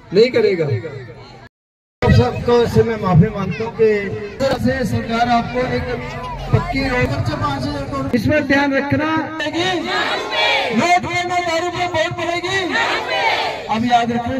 नहीं करेगा। सबको से मैं माफी मांगता हूँ कि सरकार आपको एक पक्की रोड 5,000 करोड़ इसमें ध्यान रखना। वोट देना दारू पे वोट पड़ेगी। अब याद रखना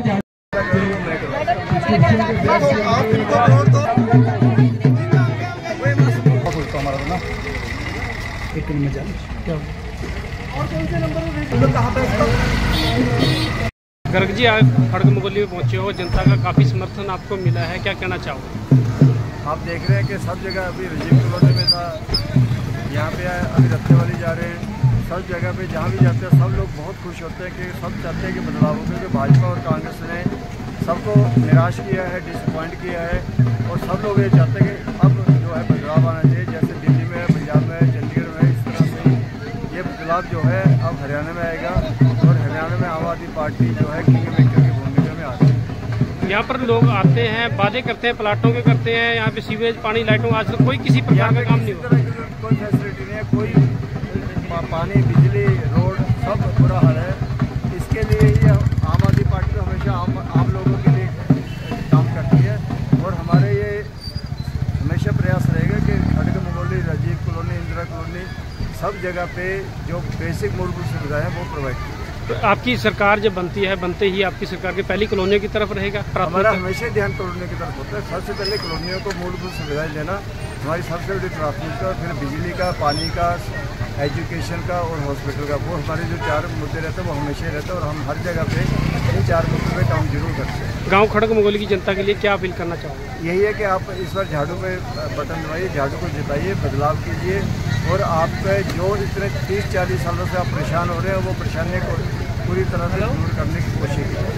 गर्ग जी, आप खड़ग मुगली में पहुंचे हो, जनता का काफ़ी समर्थन आपको मिला है, क्या कहना चाहोगे? आप देख रहे हैं कि सब जगह अभी राजीव कॉलोनी में था, यहाँ पे अभी रत्ते वाली जा रहे हैं, सब जगह पे जहाँ भी जाते हैं सब लोग बहुत खुश होते हैं कि सब चाहते हैं कि बदलाव हो, क्योंकि भाजपा और कांग्रेस ने सबको निराश किया है, डिसअपॉइंट किया है। और सब लोग ये चाहते हैं कि अब जो है बदलाव आना चाहिए, जैसे दिल्ली में, पंजाब में, चंडीगढ़ में, इस तरह से ये बदलाव जो है अब हरियाणा में आएगा। और हरियाणा में आम आदमी पार्टी जो है किंग मेकर की भूमिका में आती है। यहाँ पर लोग आते हैं, वादे करते हैं, प्लाटों के करते हैं, यहाँ पे सीवेज, पानी, लाइटों, आजकल कोई किसी प्रकार का काम नहीं हुआ। कोई फैसिलिटी नहीं है, कोई पानी, बिजली, रोड सब बुरा हाल है। इसके लिए ये आम आदमी पार्टी तो हमेशा आम लोगों के लिए काम करती है। और हमारे ये हमेशा प्रयास रहेगा कि खड़ग मुगली, राजीव कॉलोनी, इंदिरा कॉलोनी, सब जगह पे जो बेसिक मूलभूत सुविधाएं हैं वो प्रोवाइड की। तो आपकी सरकार जब बनते ही आपकी सरकार की पहली कॉलोनियों की तरफ रहेगा? हमारा हमेशा ध्यान कॉलोनियों की तरफ होता है। सबसे पहले कॉलोनियों को मूलभूत सुविधाएं देना हमारी सबसे बड़ी प्राथमिकता। फिर बिजली का, पानी का, एजुकेशन का और हॉस्पिटल का, वो हमारे जो 4 मुद्दे रहते हैं वो हमेशा ही रहते हैं। और हम हर जगह पे इन 4 मुद्दों पे काम जरूर करते हैं। गाँव खड़ग मुगली की जनता के लिए क्या अपील करना चाहोगे? यही है कि आप इस बार झाड़ू पे बटन दबाइए, झाड़ू को जिताइए, बदलाव कीजिए। और आप जो इतने 30-40 सालों से आप परेशान हो रहे हैं वो परेशानियों को पूरी तरह से दूर करने की कोशिश कीजिए।